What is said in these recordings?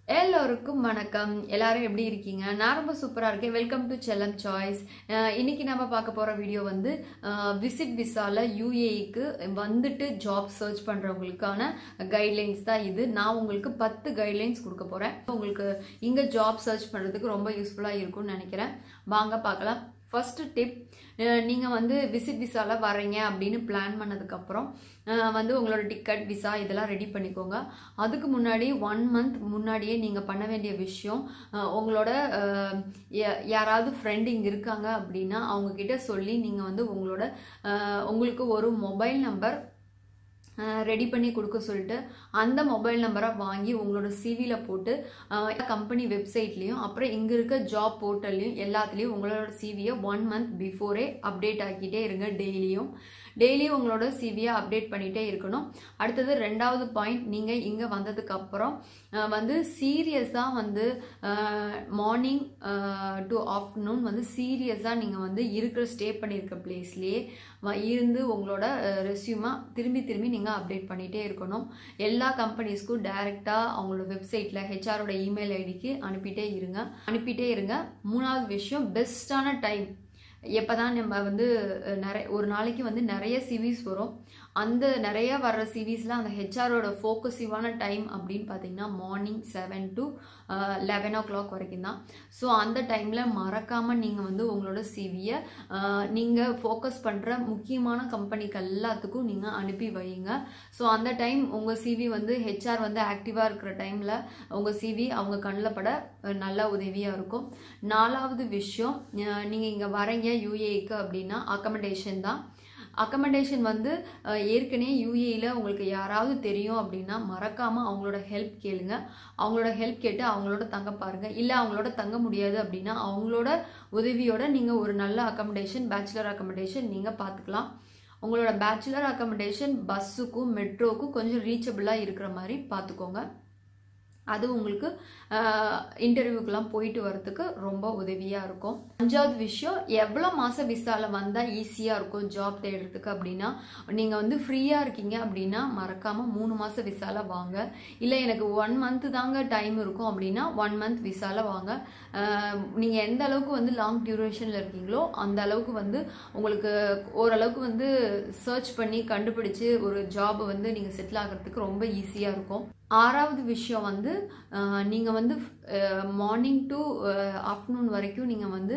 எல்லோருக்கும் வணக்கம். எல்லாரும் எப்படி இருக்கீங்க? நான் ரொம்ப சூப்பரா இருக்கேன். Welcome to Chellam choice. இன்னைக்கு நம்ம பார்க்க போற வீடியோ வந்து விசிட் விசால யுஏஇக்கு வந்துட்டு ஜாப் சர்ச் பண்றவங்களுக்கான கைட்லைன்ஸ் தான் இது. நான் உங்களுக்கு 10 கைட்லைன்ஸ் கொடுக்க போறேன். உங்களுக்கு இங்க ஜாப் சர்ச் பண்றதுக்கு ரொம்ப யூஸ்ஃபுல்லா இருக்கும்னு நினைக்கிறேன். வாங்க பார்க்கலாம். ஃபர்ஸ்ட் டிப், நீங்கள் வந்து விசிட் விசால வரீங்க அப்படின்னு பிளான் பண்ணதுக்கப்புறம் வந்து உங்களோட டிக்கெட் விசா இதெல்லாம் ரெடி பண்ணிக்கோங்க. அதுக்கு முன்னாடி 1 மந்த் முன்னாடியே நீங்கள் பண்ண வேண்டிய விஷயம், உங்களோட யாராவது ஃப்ரெண்டு இங்கே இருக்காங்க அப்படின்னா அவங்கக்கிட்ட சொல்லி நீங்கள் வந்து உங்களுக்கு ஒரு மொபைல் நம்பர் ரெடி பண்ணி கொடுக்க சொல்லிட்டு அந்த மொபைல் நம்பரை வாங்கி உங்களோட சிவியில் போட்டு கம்பெனி வெப்சைட்லேயும் அப்புறம் இங்கே இருக்க ஜாப் போர்ட்டல்லையும் எல்லாத்துலேயும் உங்களோட சிவியை 1 மந்த் பிஃபோரே அப்டேட் ஆக்கிட்டே இருங்க. டெய்லியும் உங்களோட சிவியை அப்டேட் பண்ணிகிட்டே இருக்கணும். அடுத்தது 2வது பாயிண்ட், நீங்கள் இங்கே வந்ததுக்கப்புறம் வந்து சீரியஸாக வந்து மார்னிங் டு ஆஃப்டர்நூன் வந்து சீரியஸாக நீங்கள் வந்து ஸ்டே பண்ணியிருக்க பிளேஸ்லேயே இருந்து உங்களோட ரெஸ்யூமை திரும்பி நீங்கள் அப்டேட் பண்ணிகிட்டே இருக்கணும். எல்லா கம்பெனிஸ்க்கும் டைரெக்டாக அவங்களோட வெப்சைட்டில் ஹெச்ஆரோட இமெயில் ஐடிக்கு அனுப்பிட்டே இருங்க. 3வது விஷயம், பெஸ்ட்டான டைம் எப்போ தான் நம்ம வந்து ஒரு நாளைக்கு வந்து நிறைய சிவிஸ் வரும். அந்த நிறைய வர்ற சிவிஸில் அந்த ஹெச்ஆரோட ஃபோக்கஸிவான டைம் அப்படின்னு பார்த்தீங்கன்னா மார்னிங் 7 to 11 o'clock வரைக்கும் தான். ஸோ அந்த டைமில் மறக்காமல் நீங்கள் வந்து உங்களோட சிவியை நீங்கள் ஃபோக்கஸ் பண்ணுற முக்கியமான கம்பெனிக்கு எல்லாத்துக்கும் நீங்கள் அனுப்பி வைங்க. ஸோ அந்த டைம் உங்கள் சிவி வந்து ஹெச்ஆர் வந்து ஆக்டிவாக இருக்கிற டைமில் உங்கள் சிவி அவங்க கண்ணில் பட நல்ல உதவியாக இருக்கும். 4வது விஷயம், நீங்கள் இங்கே வரீங்க யுஏஇக்கு அப்படின்னா அக்கமடேஷன் தான். அக்கமடேஷன் வந்து ஏற்கனவே யுஏஇயில் உங்களுக்கு யாராவது தெரியும் அப்படின்னா மறக்காமல் அவங்களோட ஹெல்ப் கேளுங்க. அவங்களோட ஹெல்ப் கேட்டு அவங்களோட தங்க பாருங்கள். இல்லை அவங்களோட தங்க முடியாது அப்படின்னா அவங்களோட உதவியோட நீங்கள் ஒரு நல்ல பேச்சுலர் அக்கமடேஷன் நீங்கள் பார்த்துக்கலாம். உங்களோட பேச்சுலர் அக்கமடேஷன் பஸ்ஸுக்கும் மெட்ரோக்கும் கொஞ்சம் ரீச்சபிளாக இருக்கிற மாதிரி பார்த்துக்கோங்க. அது உங்களுக்கு இன்டர்வியூக்கெல்லாம் போயிட்டு வரதுக்கு ரொம்ப உதவியாக இருக்கும். 5வது விஷயம், எவ்வளோ மாதம் விசாவில் வந்தால் ஈஸியாக இருக்கும் ஜாப் தேடுறதுக்கு அப்படின்னா, நீங்கள் வந்து ஃப்ரீயாக இருக்கீங்க அப்படின்னா மறக்காமல் 3 மாதம் விசாவில் வாங்க. இல்லை எனக்கு 1 மந்த் தாங்க டைம் இருக்கும் அப்படின்னா 1 மந்த் விசாவில் வாங்க. நீங்கள் எந்த அளவுக்கு வந்து லாங் டியூரேஷனில் இருக்கீங்களோ அந்த அளவுக்கு வந்து உங்களுக்கு ஓரளவுக்கு வந்து சர்ச் பண்ணி கண்டுபிடிச்சி ஒரு ஜாப் வந்து நீங்கள் செட்டில் ஆகிறதுக்கு ரொம்ப ஈஸியாக இருக்கும். 6வது விஷயம் வந்து, நீங்கள் வந்து மார்னிங் டு ஆஃப்டர்நூன் வரைக்கும் நீங்கள் வந்து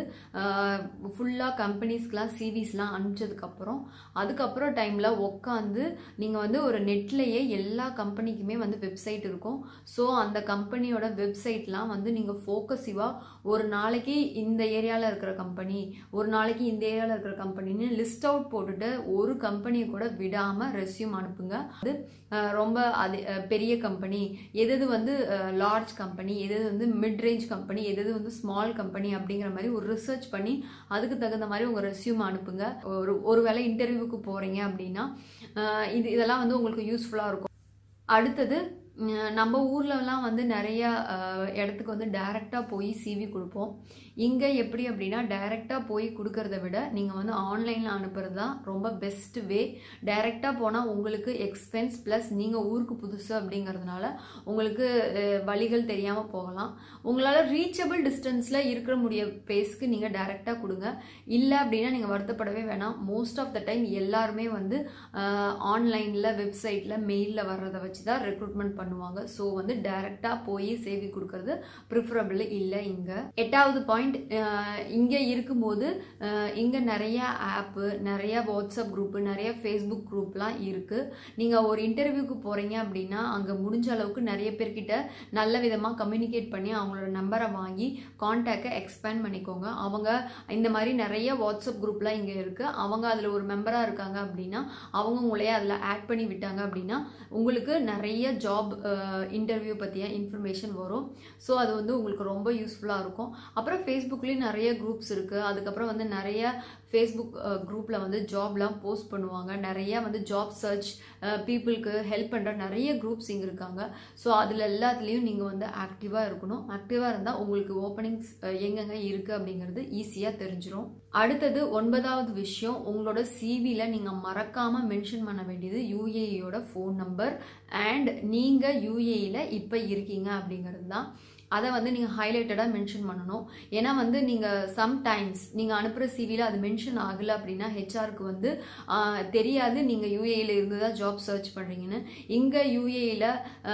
ஃபுல்லாக கம்பெனிஸ்க்கெலாம் சிவிஸ்லாம் அதுக்கப்புறம் டைமில் உட்காந்து நீங்கள் வந்து ஒரு நெட்லேயே எல்லா கம்பெனிக்குமே வந்து வெப்சைட் இருக்கும். ஸோ அந்த கம்பெனியோட வெப்சைட்லாம் வந்து நீங்கள் ஃபோக்கஸிவாக ஒரு நாளைக்கு இந்த ஏரியாவில் இருக்கிற கம்பெனி, ஒரு நாளைக்கு இந்த ஏரியாவில் இருக்கிற கம்பெனின்னு லிஸ்ட் அவுட் போட்டுட்டு ஒரு கம்பெனியை கூட விடாமல் ரெஸ்யூம் அனுப்புங்க. அது ரொம்ப பெரிய கம்பெனி எது வந்து லார்ஜ் கம்பெனி, எது வந்து மிட் ரேஞ்ச் கம்பெனி, எது வந்து ஸ்மால் கம்பெனி அப்படிங்கிற மாதிரி ஒரு ரிசர்ச் பண்ணி அதுக்கு தகுந்த மாதிரி உங்கள் ரெஸ்யூம் அனுப்புங்க. ஒருவேளை இன்டர்வியூக்கு போகிறீங்க அப்படின்னா இதெல்லாம் வந்து உங்களுக்கு யூஸ்ஃபுல்லாக இருக்கும். அடுத்தது, நம்ம ஊர்லலாம் வந்து நிறையா இடத்துக்கு வந்து டைரெக்டாக போய் சிவி கொடுப்போம். இங்கே எப்படி அப்படின்னா டைரெக்டாக போய் கொடுக்கறத விட நீங்கள் வந்து ஆன்லைனில் அனுப்புறது தான் ரொம்ப பெஸ்ட் வே. டைரெக்டாக போனால் உங்களுக்கு எக்ஸ்பென்ஸ் ப்ளஸ் நீங்கள் ஊருக்கு புதுசு அப்படிங்கிறதுனால உங்களுக்கு வழிகள் தெரியாமல் போகலாம். உங்களால் ரீச்சபிள் டிஸ்டன்ஸில் இருக்கிற பிளேஸ்க்கு நீங்கள் டைரெக்டாக கொடுங்க. இல்லை அப்படின்னா நீங்கள் வருத்தப்படவே வேணாம். மோஸ்ட் ஆஃப் த டைம் எல்லாருமே வந்து ஆன்லைனில் வெப்சைட்டில் மெயிலில் வர்றதை வச்சு தான் ரெக்ரூட்மெண்ட் பண்ணுவாங்க. ஸோ வந்து டைரெக்டாக போய் சேவி கொடுக்கறது ப்ரிஃபரபிள் இல்லை. இங்கே 8வது பாயிண்ட், இங்கே இருக்கும்போது இங்கே நிறைய ஆப்பு, நிறைய வாட்ஸ்அப் குரூப்பு, நிறைய ஃபேஸ்புக் குரூப்லாம் இருக்குது. நீங்கள் ஒரு இன்டர்வியூக்கு போகிறீங்க அப்படின்னா அங்கே முடிஞ்ச அளவுக்கு நிறைய பேர்கிட்ட நல்ல விதமாக கம்யூனிகேட் பண்ணி அவங்களோட நம்பரை வாங்கி கான்டாக்டை எக்ஸ்பேண்ட் பண்ணிக்கோங்க. அவங்க இந்த மாதிரி நிறைய வாட்ஸ்அப் குரூப்லாம் இங்கே இருக்குது. அவங்க அதில் ஒரு மெம்பராக இருக்காங்க அப்படின்னா அவங்க உங்களையே அதில் ஆட் பண்ணி விட்டாங்க அப்படின்னா உங்களுக்கு நிறைய ஜாப் இன்டர்வியூ பற்றிய இன்ஃபர்மேஷன் வரும். ஸோ அது வந்து உங்களுக்கு ரொம்ப யூஸ்ஃபுல்லாக இருக்கும். அப்புறம் ஃபேஸ்புக்லேயும் நிறைய குரூப்ஸ் இருக்குது. அதுக்கப்புறம் வந்து நிறைய ஃபேஸ்புக் குரூப்பில் வந்து ஜாப்லாம் போஸ்ட் பண்ணுவாங்க. நிறைய வந்து ஜாப் சர்ச் பீப்புளுக்கு ஹெல்ப் பண்ணுற நிறைய குரூப்ஸ் இங்கே இருக்காங்க. ஸோ அதில் எல்லாத்துலேயும் நீங்கள் வந்து ஆக்டிவாக இருக்கணும். ஆக்டிவாக இருந்தால் உங்களுக்கு ஓப்பனிங்ஸ் எங்கெங்கே இருக்குது அப்படிங்கிறது ஈஸியாக தெரிஞ்சிடும். அடுத்தது 9வது விஷயம், உங்களோட சிவியில் நீங்கள் மறக்காமல் மென்ஷன் பண்ண வேண்டியது யூஏஇயோட ஃபோன் நம்பர் அண்ட் நீங்கள் யூஏஇயில் இப்போ இருக்கீங்க அப்படிங்கிறது தான். அதை வந்து நீங்கள் ஹைலைட்டடாக மென்ஷன் பண்ணணும். ஏன்னா வந்து நீங்கள் சம்டைம்ஸ் நீங்கள் அனுப்புகிற சிவியில் அது மென்ஷன் ஆகலை அப்படின்னா ஹெச்ஆருக்கு வந்து தெரியாது நீங்கள் யூஏஇயில் இருந்து தான் ஜாப் சர்ச் பண்ணுறீங்கன்னு. இங்கே யூஏஇயில்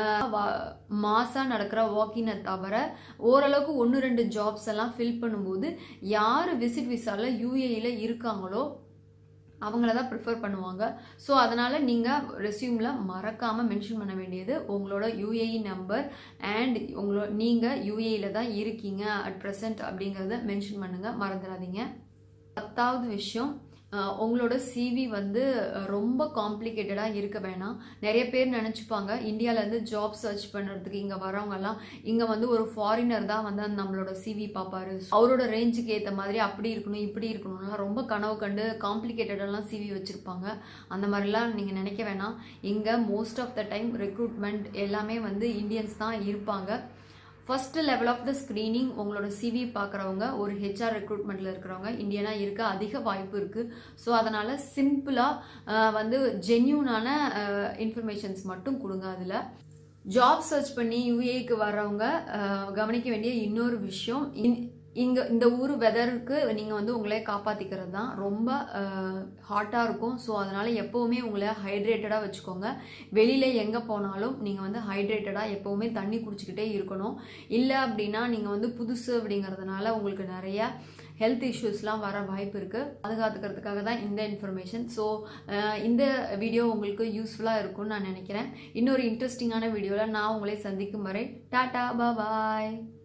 மாதம் நடக்கிற வாக்கினை தவிர ஓரளவுக்கு 1-2 ஜாப்ஸ் எல்லாம் ஃபில் பண்ணும்போது யார் விசிட் விசாவில் யூஏஇயில் இருக்காங்களோ அவங்கள தான் ப்ரிஃபர் பண்ணுவாங்க. ஸோ அதனால் நீங்கள் ரெஸ்யூமில் மறக்காமல் மென்ஷன் பண்ண வேண்டியது உங்களோட யூஏஇ நம்பர் அண்ட் நீங்கள் யூஏஇயில் தான் இருக்கீங்க அட் ப்ரெசன்ட் அப்படிங்கிறத மென்ஷன் பண்ணுங்கள், மறந்துடாதீங்க. 10வது விஷயம், உங்களோட சிவி வந்து ரொம்ப காம்ப்ளிகேட்டடாக இருக்க வேணாம். நிறைய பேர் நினச்சிப்பாங்க இந்தியாவிலேருந்து ஜாப் சர்ச் பண்ணுறதுக்கு இங்கே வரவங்கெல்லாம் இங்கே வந்து ஒரு ஃபாரினர் தான் வந்து நம்மளோட சிவி பார்ப்பாரு, அவரோட ரேஞ்சுக்கு ஏற்ற மாதிரி அப்படி இருக்கணும் இப்படி இருக்கணும்லாம் ரொம்ப கனவு கண்டு காம்ப்ளிகேட்டடெல்லாம் சிவி வச்சுருப்பாங்க. அந்த மாதிரிலாம் நீங்கள் நினைக்க வேணாம். இங்கே most of the time recruitment எல்லாமே வந்து இந்தியன்ஸ் தான் இருப்பாங்க. First level of the screening உங்களோட சிவி பார்க்குறவங்க ஒரு ஹெச்ஆர் ரெக்ரூட்மெண்ட்டில் இருக்கிறவங்க இந்தியனாக இருக்க அதிக வாய்ப்பு இருக்குது. ஸோ அதனால் சிம்பிளாக வந்து ஜென்யூனான இன்ஃபர்மேஷன்ஸ் மட்டும் கொடுங்க. அதில் ஜாப் சர்ச் பண்ணி யூஏக்கு வர்றவங்க கவனிக்க வேண்டிய இன்னொரு விஷயம், இங்கே இந்த ஊர் வெதருக்கு நீங்கள் வந்து உங்களே காப்பாற்றிக்கிறது தான். ரொம்ப ஹாட்டாக இருக்கும். ஸோ அதனால் எப்போவுமே உங்களை ஹைட்ரேட்டடாக வச்சுக்கோங்க. வெளியில் எங்கே போனாலும் நீங்கள் வந்து ஹைட்ரேட்டடாக எப்போவுமே தண்ணி குடிச்சிக்கிட்டே இருக்கணும். இல்லை அப்படின்னா நீங்கள் வந்து புதுசு அப்படிங்கிறதுனால உங்களுக்கு நிறைய ஹெல்த் இஷ்யூஸ்லாம் வர வாய்ப்பு இருக்குது. பாதுகாத்துக்கிறதுக்காக தான் இந்த இன்ஃபர்மேஷன். ஸோ இந்த வீடியோ உங்களுக்கு யூஸ்ஃபுல்லாக இருக்கும்னு நான் நினைக்கிறேன். இன்னொரு இன்ட்ரெஸ்டிங்கான வீடியோவில் நான் உங்களை சந்திக்கும் வரை டாடா பாய்.